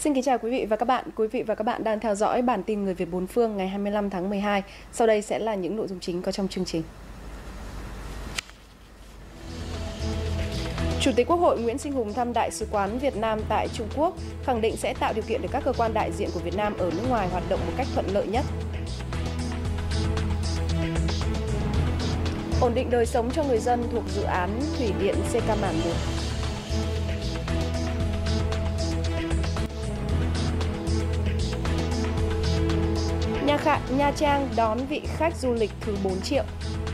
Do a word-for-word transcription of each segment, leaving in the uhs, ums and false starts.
Xin kính chào quý vị và các bạn. Quý vị và các bạn đang theo dõi bản tin Người Việt bốn phương ngày hai mươi lăm tháng mười hai. Sau đây sẽ là những nội dung chính có trong chương trình. Chủ tịch Quốc hội Nguyễn Sinh Hùng thăm Đại sứ quán Việt Nam tại Trung Quốc, khẳng định sẽ tạo điều kiện để các cơ quan đại diện của Việt Nam ở nước ngoài hoạt động một cách thuận lợi nhất. Ổn định đời sống cho người dân thuộc dự án Thủy điện xê ca Mản một. Nha, Khả, Nha Trang đón vị khách du lịch thứ bốn triệu.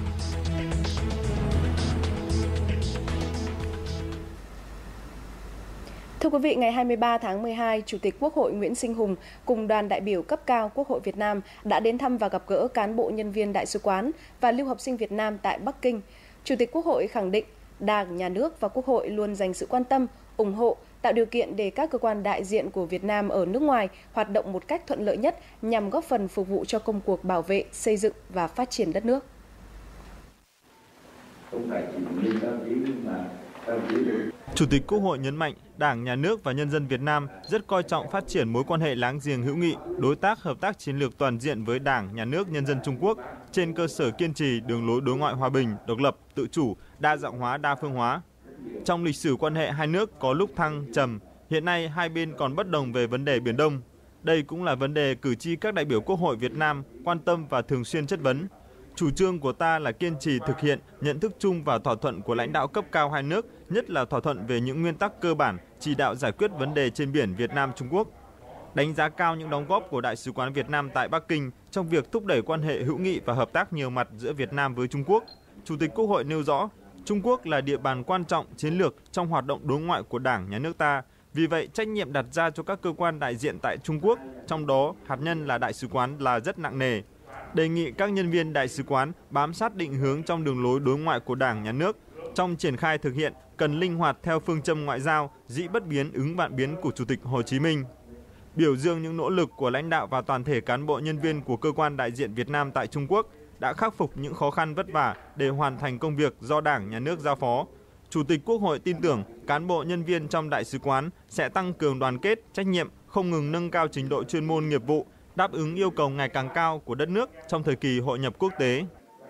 Thưa quý vị, ngày hai mươi ba tháng mười hai, Chủ tịch Quốc hội Nguyễn Sinh Hùng cùng đoàn đại biểu cấp cao Quốc hội Việt Nam đã đến thăm và gặp gỡ cán bộ nhân viên Đại sứ quán và lưu học sinh Việt Nam tại Bắc Kinh. Chủ tịch Quốc hội khẳng định Đảng, Nhà nước và Quốc hội luôn dành sự quan tâm, ủng hộ, tạo điều kiện để các cơ quan đại diện của Việt Nam ở nước ngoài hoạt động một cách thuận lợi nhất nhằm góp phần phục vụ cho công cuộc bảo vệ, xây dựng và phát triển đất nước. Chủ tịch Quốc hội nhấn mạnh Đảng, Nhà nước và nhân dân Việt Nam rất coi trọng phát triển mối quan hệ láng giềng hữu nghị, đối tác hợp tác chiến lược toàn diện với Đảng, Nhà nước, nhân dân Trung Quốc trên cơ sở kiên trì đường lối đối ngoại hòa bình, độc lập, tự chủ, đa dạng hóa, đa phương hóa. Trong lịch sử quan hệ hai nước có lúc thăng, trầm, hiện nay hai bên còn bất đồng về vấn đề Biển Đông. Đây cũng là vấn đề cử tri các đại biểu Quốc hội Việt Nam quan tâm và thường xuyên chất vấn. Chủ trương của ta là kiên trì thực hiện nhận thức chung và thỏa thuận của lãnh đạo cấp cao hai nước, nhất là thỏa thuận về những nguyên tắc cơ bản chỉ đạo giải quyết vấn đề trên biển Việt Nam-Trung Quốc. Đánh giá cao những đóng góp của Đại sứ quán Việt Nam tại Bắc Kinh trong việc thúc đẩy quan hệ hữu nghị và hợp tác nhiều mặt giữa Việt Nam với Trung Quốc. Chủ tịch Quốc hội nêu rõ, Trung Quốc là địa bàn quan trọng chiến lược trong hoạt động đối ngoại của Đảng, Nhà nước ta. Vì vậy, trách nhiệm đặt ra cho các cơ quan đại diện tại Trung Quốc, trong đó hạt nhân là Đại sứ quán là rất nặng nề. Đề nghị các nhân viên Đại sứ quán bám sát định hướng trong đường lối đối ngoại của Đảng, Nhà nước. Trong triển khai thực hiện, cần linh hoạt theo phương châm ngoại giao, dĩ bất biến ứng vạn biến của Chủ tịch Hồ Chí Minh. Biểu dương những nỗ lực của lãnh đạo và toàn thể cán bộ nhân viên của cơ quan đại diện Việt Nam tại Trung Quốc đã khắc phục những khó khăn vất vả để hoàn thành công việc do Đảng, Nhà nước giao phó. Chủ tịch Quốc hội tin tưởng cán bộ nhân viên trong Đại sứ quán sẽ tăng cường đoàn kết, trách nhiệm, không ngừng nâng cao trình độ chuyên môn nghiệp vụ, đáp ứng yêu cầu ngày càng cao của đất nước trong thời kỳ hội nhập quốc tế.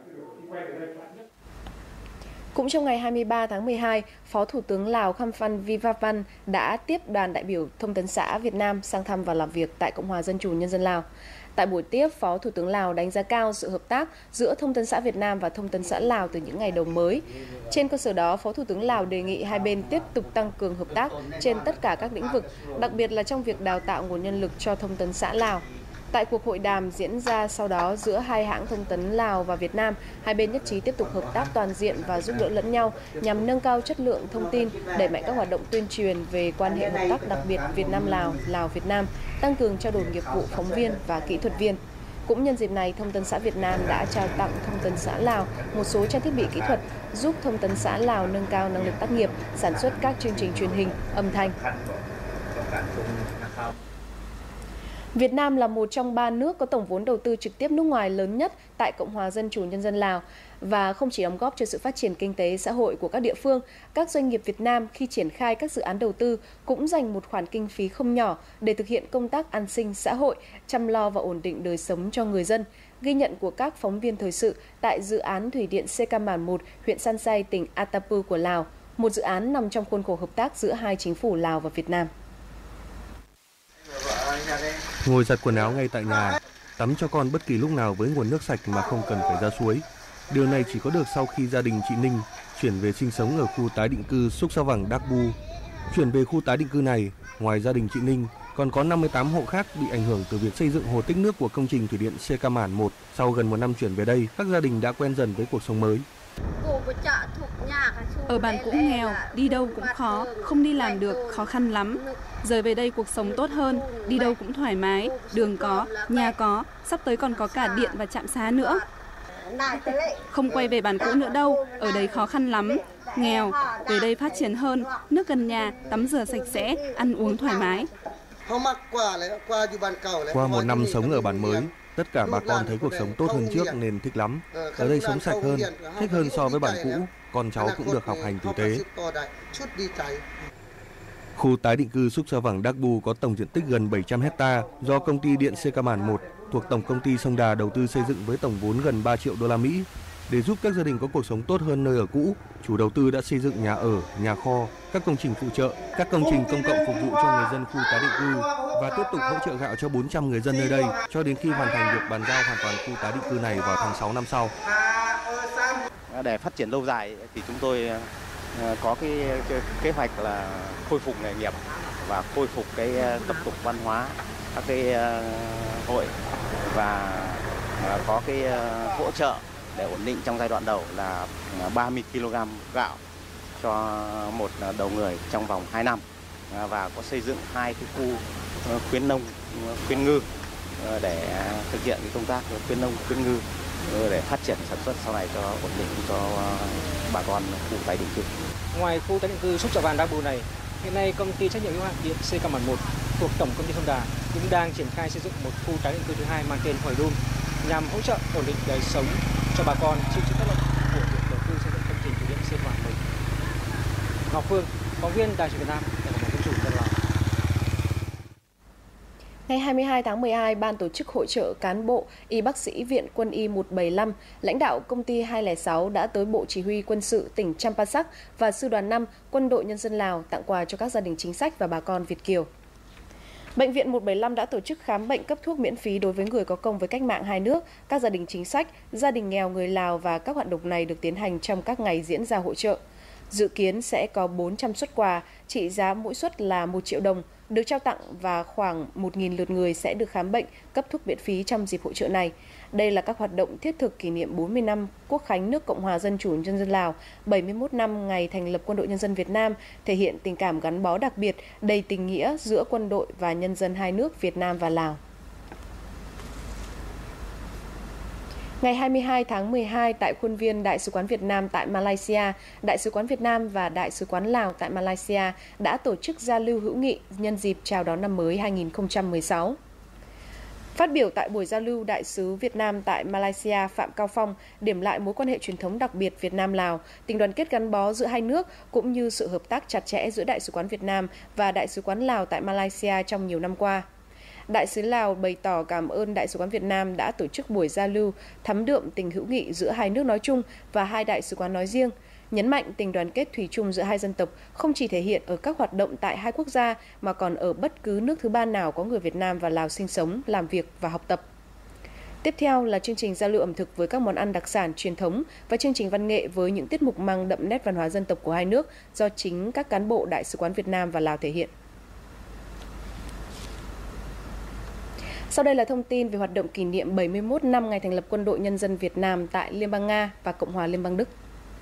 Cũng trong ngày hai mươi ba tháng mười hai, Phó Thủ tướng Lào Khăm Phan Vivavan đã tiếp đoàn đại biểu Thông tấn xã Việt Nam sang thăm và làm việc tại Cộng hòa Dân chủ Nhân dân Lào. Tại buổi tiếp, Phó Thủ tướng Lào đánh giá cao sự hợp tác giữa Thông tấn xã Việt Nam và Thông tấn xã Lào từ những ngày đầu mới. Trên cơ sở đó, Phó Thủ tướng Lào đề nghị hai bên tiếp tục tăng cường hợp tác trên tất cả các lĩnh vực, đặc biệt là trong việc đào tạo nguồn nhân lực cho Thông tấn xã Lào. Tại cuộc hội đàm diễn ra sau đó giữa hai hãng thông tấn Lào và Việt Nam, hai bên nhất trí tiếp tục hợp tác toàn diện và giúp đỡ lẫn nhau nhằm nâng cao chất lượng thông tin, đẩy mạnh các hoạt động tuyên truyền về quan hệ hợp tác đặc biệt Việt Nam-Lào, Lào-Việt Nam, tăng cường trao đổi nghiệp vụ phóng viên và kỹ thuật viên. Cũng nhân dịp này, Thông tấn xã Việt Nam đã trao tặng Thông tấn xã Lào một số trang thiết bị kỹ thuật giúp Thông tấn xã Lào nâng cao năng lực tác nghiệp, sản xuất các chương trình truyền hình, âm thanh. Việt Nam là một trong ba nước có tổng vốn đầu tư trực tiếp nước ngoài lớn nhất tại Cộng hòa Dân chủ Nhân dân Lào và không chỉ đóng góp cho sự phát triển kinh tế xã hội của các địa phương, các doanh nghiệp Việt Nam khi triển khai các dự án đầu tư cũng dành một khoản kinh phí không nhỏ để thực hiện công tác an sinh xã hội, chăm lo và ổn định đời sống cho người dân. Ghi nhận của các phóng viên thời sự tại dự án Thủy điện xê ca Mản một, huyện San Say, tỉnh Atapu của Lào, một dự án nằm trong khuôn khổ hợp tác giữa hai chính phủ Lào và Việt Nam. Ngồi giặt quần áo ngay tại nhà, tắm cho con bất kỳ lúc nào với nguồn nước sạch mà không cần phải ra suối. Điều này chỉ có được sau khi gia đình chị Ninh chuyển về sinh sống ở khu tái định cư Súc Sao Vàng Đắc Bu. Chuyển về khu tái định cư này, ngoài gia đình chị Ninh, còn có năm mươi tám hộ khác bị ảnh hưởng từ việc xây dựng hồ tích nước của công trình thủy điện xê ca Mản một. Sau gần một năm chuyển về đây, các gia đình đã quen dần với cuộc sống mới. Ở bản cũ nghèo, đi đâu cũng khó, không đi làm được, khó khăn lắm. Giờ về đây cuộc sống tốt hơn, đi đâu cũng thoải mái, đường có, nhà có, sắp tới còn có cả điện và trạm xá nữa. Không quay về bản cũ nữa đâu, ở đây khó khăn lắm, nghèo, về đây phát triển hơn, nước gần nhà, tắm rửa sạch sẽ, ăn uống thoải mái. Qua một năm sống ở bản mới, tất cả bà con thấy cuộc sống tốt hơn trước nên thích lắm. Ở đây sống sạch hơn, thích hơn so với bản cũ, con cháu cũng được học hành tử tế. Khu tái định cư Súc Sa Vẳng Đắc Bu có tổng diện tích gần bảy trăm héc-ta do công ty điện xê ca Màn một thuộc Tổng công ty Sông Đà đầu tư xây dựng với tổng vốn gần ba triệu đô la Mỹ. Để giúp các gia đình có cuộc sống tốt hơn nơi ở cũ, chủ đầu tư đã xây dựng nhà ở, nhà kho, các công trình phụ trợ, các công trình công cộng phục vụ cho người dân khu tái định cư và tiếp tục hỗ trợ gạo cho bốn trăm người dân nơi đây cho đến khi hoàn thành việc bàn giao hoàn toàn khu tái định cư này vào tháng sáu năm sau. Để phát triển lâu dài thì chúng tôi có cái, cái kế hoạch là khôi phục nghề nghiệp và khôi phục cái tập tục văn hóa, các cái hội và có cái hỗ trợ để ổn định trong giai đoạn đầu là ba mươi ki lô gam gạo cho một đầu người trong vòng hai năm và có xây dựng hai cái khu khuyến nông khuyến ngư để thực hiện cái công tác khuyến nông khuyến ngư để phát triển sản xuất sau này cho ổn định cho bà con khu tái định cư. Ngoài khu tái định cư Súc Sa Vàng Đắc Bu này, hiện nay công ty trách nhiệm hữu hạn điện xê ca Màn một thuộc Tổng công ty Sông Đà cũng đang triển khai xây dựng một khu tái định cư thứ hai mang tên Hoài Đôn nhằm hỗ trợ ổn định đời sống cho bà con chịu chịu tác động của việc đầu tư xây dựng công trình thủy điện xê ca Màn một. Ngọc Phương, phóng viên Đài truyền Việt Nam, tại Quảng Ninh, Dân Lào. Ngày hai mươi hai tháng mười hai, Ban tổ chức hội chợ cán bộ y bác sĩ Viện Quân y một bảy lăm, lãnh đạo công ty hai không sáu đã tới Bộ Chỉ huy Quân sự tỉnh Champasak và Sư đoàn năm Quân đội Nhân dân Lào tặng quà cho các gia đình chính sách và bà con Việt kiều. Bệnh viện một bảy lăm đã tổ chức khám bệnh cấp thuốc miễn phí đối với người có công với cách mạng hai nước, các gia đình chính sách, gia đình nghèo người Lào và các hoạt động này được tiến hành trong các ngày diễn ra hội chợ. Dự kiến sẽ có bốn trăm suất quà, trị giá mỗi suất là một triệu đồng, được trao tặng và khoảng một nghìn lượt người sẽ được khám bệnh, cấp thuốc miễn phí trong dịp hội chợ này. Đây là các hoạt động thiết thực kỷ niệm bốn mươi năm Quốc khánh nước Cộng hòa Dân chủ Nhân dân Lào, bảy mươi mốt năm ngày thành lập Quân đội Nhân dân Việt Nam, thể hiện tình cảm gắn bó đặc biệt, đầy tình nghĩa giữa quân đội và nhân dân hai nước Việt Nam và Lào. Ngày hai mươi hai tháng mười hai, tại khuôn viên Đại sứ quán Việt Nam tại Malaysia, Đại sứ quán Việt Nam và Đại sứ quán Lào tại Malaysia đã tổ chức giao lưu hữu nghị nhân dịp chào đón năm mới hai nghìn không trăm mười sáu. Phát biểu tại buổi giao lưu, Đại sứ Việt Nam tại Malaysia Phạm Cao Phong điểm lại mối quan hệ truyền thống đặc biệt Việt Nam-Lào, tình đoàn kết gắn bó giữa hai nước cũng như sự hợp tác chặt chẽ giữa Đại sứ quán Việt Nam và Đại sứ quán Lào tại Malaysia trong nhiều năm qua. Đại sứ Lào bày tỏ cảm ơn Đại sứ quán Việt Nam đã tổ chức buổi giao lưu thắm đượm tình hữu nghị giữa hai nước nói chung và hai đại sứ quán nói riêng, nhấn mạnh tình đoàn kết thủy chung giữa hai dân tộc không chỉ thể hiện ở các hoạt động tại hai quốc gia mà còn ở bất cứ nước thứ ba nào có người Việt Nam và Lào sinh sống, làm việc và học tập. Tiếp theo là chương trình giao lưu ẩm thực với các món ăn đặc sản truyền thống và chương trình văn nghệ với những tiết mục mang đậm nét văn hóa dân tộc của hai nước do chính các cán bộ Đại sứ quán Việt Nam và Lào thể hiện. Sau đây là thông tin về hoạt động kỷ niệm bảy mươi mốt năm ngày thành lập Quân đội Nhân dân Việt Nam tại Liên bang Nga và Cộng hòa Liên bang Đức.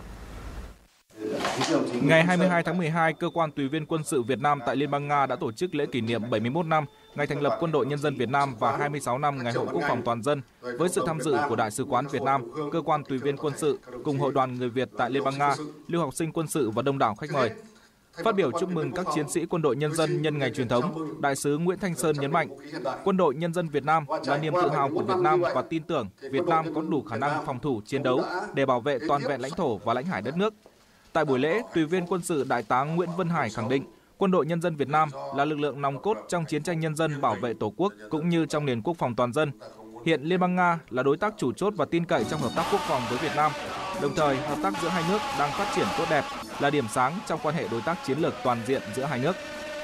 Ngày hai mươi hai tháng mười hai, Cơ quan Tùy viên Quân sự Việt Nam tại Liên bang Nga đã tổ chức lễ kỷ niệm bảy mươi mốt năm ngày thành lập Quân đội Nhân dân Việt Nam và hai mươi sáu năm ngày Hội Quốc phòng toàn dân với sự tham dự của Đại sứ quán Việt Nam, Cơ quan Tùy viên Quân sự cùng Hội đoàn người Việt tại Liên bang Nga, lưu học sinh quân sự và đông đảo khách mời. Phát biểu chúc mừng các chiến sĩ Quân đội Nhân dân nhân ngày truyền thống, Đại sứ Nguyễn Thanh Sơn nhấn mạnh, Quân đội Nhân dân Việt Nam là niềm tự hào của Việt Nam và tin tưởng Việt Nam có đủ khả năng phòng thủ chiến đấu để bảo vệ toàn vẹn lãnh thổ và lãnh hải đất nước. Tại buổi lễ, Tùy viên Quân sự Đại tá Nguyễn Vân Hải khẳng định, Quân đội Nhân dân Việt Nam là lực lượng nòng cốt trong chiến tranh nhân dân bảo vệ Tổ quốc cũng như trong nền quốc phòng toàn dân. Hiện Liên bang Nga là đối tác chủ chốt và tin cậy trong hợp tác quốc phòng với Việt Nam. Đồng thời, hợp tác giữa hai nước đang phát triển tốt đẹp, là điểm sáng trong quan hệ đối tác chiến lược toàn diện giữa hai nước.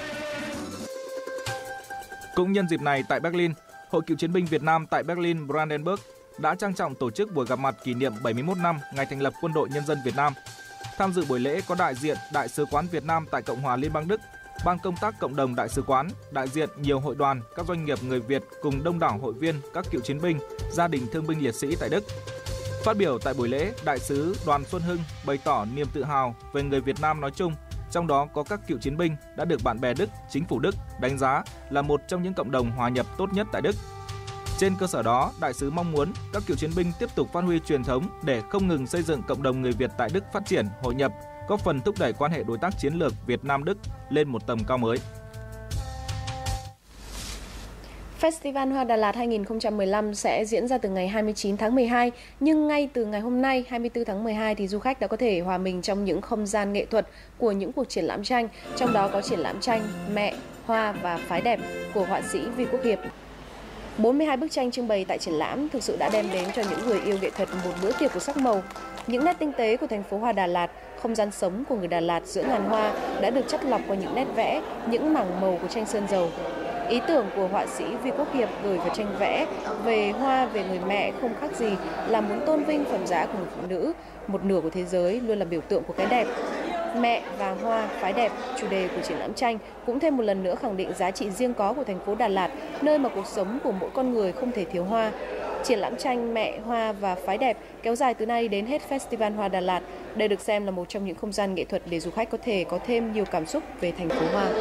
Cũng nhân dịp này tại Berlin, Hội Cựu chiến binh Việt Nam tại Berlin Brandenburg đã trang trọng tổ chức buổi gặp mặt kỷ niệm bảy mươi mốt năm ngày thành lập Quân đội Nhân dân Việt Nam. Tham dự buổi lễ có đại diện Đại sứ quán Việt Nam tại Cộng hòa Liên bang Đức, Ban công tác cộng đồng đại sứ quán, đại diện nhiều hội đoàn, các doanh nghiệp người Việt cùng đông đảo hội viên, các cựu chiến binh, gia đình thương binh liệt sĩ tại Đức. Phát biểu tại buổi lễ, Đại sứ Đoàn Xuân Hưng bày tỏ niềm tự hào về người Việt Nam nói chung, trong đó có các cựu chiến binh đã được bạn bè Đức, chính phủ Đức đánh giá là một trong những cộng đồng hòa nhập tốt nhất tại Đức. Trên cơ sở đó, Đại sứ mong muốn các cựu chiến binh tiếp tục phát huy truyền thống để không ngừng xây dựng cộng đồng người Việt tại Đức phát triển, hội nhập, góp phần thúc đẩy quan hệ đối tác chiến lược Việt Nam-Đức lên một tầm cao mới. Festival Hoa Đà Lạt hai nghìn không trăm mười lăm sẽ diễn ra từ ngày hai mươi chín tháng mười hai, nhưng ngay từ ngày hôm nay hai mươi tư tháng mười hai thì du khách đã có thể hòa mình trong những không gian nghệ thuật của những cuộc triển lãm tranh, trong đó có triển lãm tranh Mẹ, Hoa và Phái đẹp của họa sĩ Vi Quốc Hiệp. bốn mươi hai bức tranh trưng bày tại triển lãm thực sự đã đem đến cho những người yêu nghệ thuật một bữa tiệc của sắc màu. Những nét tinh tế của thành phố Hoa Đà Lạt, không gian sống của người Đà Lạt giữa ngàn hoa đã được chắt lọc qua những nét vẽ, những mảng màu của tranh sơn dầu. Ý tưởng của họa sĩ Vi Quốc Hiệp gửi vào tranh vẽ về hoa, về người mẹ không khác gì là muốn tôn vinh phẩm giá của người phụ nữ, một nửa của thế giới luôn là biểu tượng của cái đẹp. Mẹ và Hoa, Phái đẹp, chủ đề của triển lãm tranh cũng thêm một lần nữa khẳng định giá trị riêng có của thành phố Đà Lạt, nơi mà cuộc sống của mỗi con người không thể thiếu hoa. Triển lãm tranh Mẹ, Hoa và Phái đẹp kéo dài từ nay đến hết Festival Hoa Đà Lạt. Đây được xem là một trong những không gian nghệ thuật để du khách có thể có thêm nhiều cảm xúc về thành phố hoa.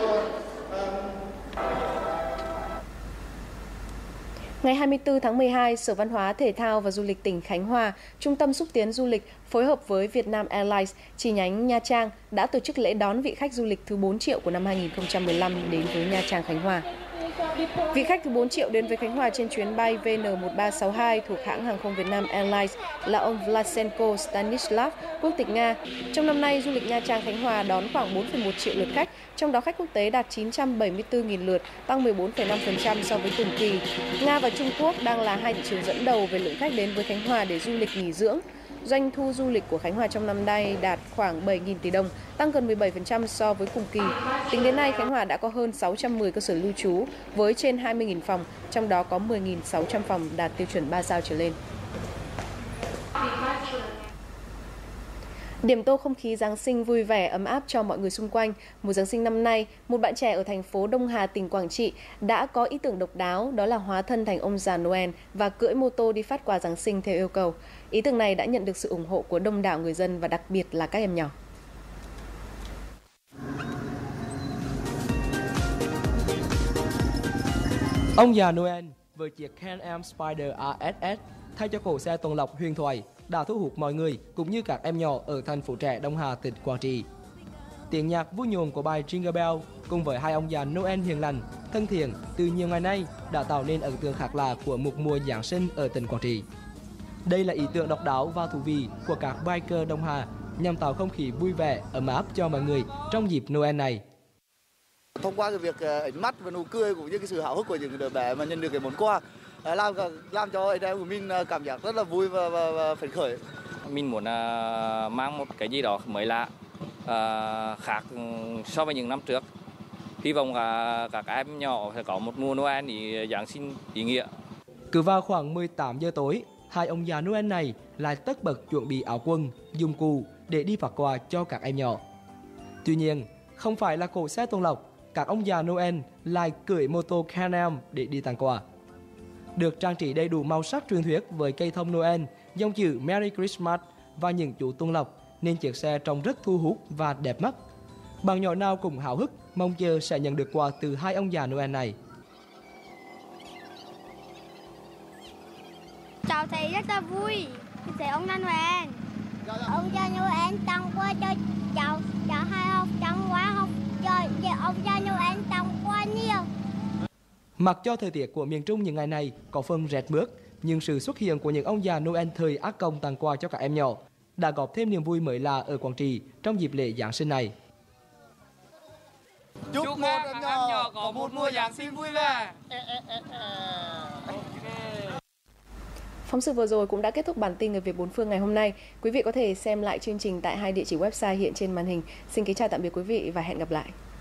Ngày hai mươi tư tháng mười hai, Sở Văn hóa, Thể thao và Du lịch tỉnh Khánh Hòa, Trung tâm Xúc tiến Du lịch phối hợp với Vietnam Airlines chi nhánh Nha Trang đã tổ chức lễ đón vị khách du lịch thứ bốn triệu của năm hai nghìn không trăm mười lăm đến với Nha Trang, Khánh Hòa. Vị khách thứ bốn triệu đến với Khánh Hòa trên chuyến bay V N một ba sáu hai thuộc hãng hàng không Vietnam Airlines là ông Vlasenko Stanislav, quốc tịch Nga. Trong năm nay, du lịch Nha Trang Khánh Hòa đón khoảng bốn phẩy một triệu lượt khách, trong đó khách quốc tế đạt chín trăm bảy mươi tư nghìn lượt, tăng mười bốn phẩy năm phần trăm so với cùng kỳ. Nga và Trung Quốc đang là hai thị trường dẫn đầu về lượng khách đến với Khánh Hòa để du lịch nghỉ dưỡng. Doanh thu du lịch của Khánh Hòa trong năm nay đạt khoảng bảy nghìn tỷ đồng, tăng gần mười bảy phần trăm so với cùng kỳ. Tính đến nay, Khánh Hòa đã có hơn sáu trăm mười cơ sở lưu trú với trên hai mươi nghìn phòng, trong đó có mười nghìn sáu trăm phòng đạt tiêu chuẩn ba sao trở lên. Điểm tô không khí Giáng sinh vui vẻ, ấm áp cho mọi người xung quanh. Mùa Giáng sinh năm nay, một bạn trẻ ở thành phố Đông Hà, tỉnh Quảng Trị đã có ý tưởng độc đáo, đó là hóa thân thành ông già Noel và cưỡi mô tô đi phát quà Giáng sinh theo yêu cầu. Ý tưởng này đã nhận được sự ủng hộ của đông đảo người dân và đặc biệt là các em nhỏ. Ông già Noel với chiếc Can-Am Spider a ét ét thay cho cỗ xe tuần lộc huyền thoại đã thu hút mọi người cũng như các em nhỏ ở thành phố trẻ Đông Hà, tỉnh Quảng Trị. Tiếng nhạc vui nhộn của bài Jingle Bell cùng với hai ông già Noel hiền lành, thân thiện từ nhiều ngày nay đã tạo nên ấn tượng khác lạ của một mùa Giáng sinh ở tỉnh Quảng Trị. Đây là ý tưởng độc đáo và thú vị của các biker Đông Hà nhằm tạo không khí vui vẻ, ấm áp cho mọi người trong dịp Noel này. Thông qua cái việc ánh mắt và nụ cười cũng như cái sự háo hức của những đứa bé mà nhận được cái món quà làm làm cho anh em của mình cảm giác rất là vui và, và, và phấn khởi. Mình muốn uh, mang một cái gì đó mới lạ, uh, khác so với những năm trước. Hy vọng cả các em nhỏ sẽ có một mùa Noel ý Giáng sinh ý nghĩa. Cứ vào khoảng mười tám giờ tối, hai ông già Noel này lại tất bật chuẩn bị áo quần, dụng cụ để đi phát quà cho các em nhỏ. Tuy nhiên, không phải là cỗ xe tuần lộc, các ông già Noel lại cưỡi mô tô Can-Am để đi tặng quà. Được trang trí đầy đủ màu sắc truyền thuyết với cây thông Noel, dòng chữ Merry Christmas và những chú tuần lộc nên chiếc xe trông rất thu hút và đẹp mắt. Bạn nhỏ nào cũng háo hức mong chờ sẽ nhận được quà từ hai ông già Noel này. Cháu thấy rất là vui khi thấy ông già Noel. Ông già Noel tặng quà cho cháu, cháu hay học tặng quà học cho ông già Noel tặng quà nhiều. Mặc cho thời tiết của miền Trung những ngày này có phần rét mướt, nhưng sự xuất hiện của những ông già Noel thời ác công tặng quà cho các em nhỏ đã góp thêm niềm vui mới lạ ở Quảng Trị trong dịp lễ Giáng sinh này. Chúc một em nhỏ có một mùa Giáng sinh vui vẻ. Phóng sự vừa rồi cũng đã kết thúc bản tin Người Việt bốn phương ngày hôm nay. Quý vị có thể xem lại chương trình tại hai địa chỉ website hiện trên màn hình. Xin kính chào tạm biệt quý vị và hẹn gặp lại.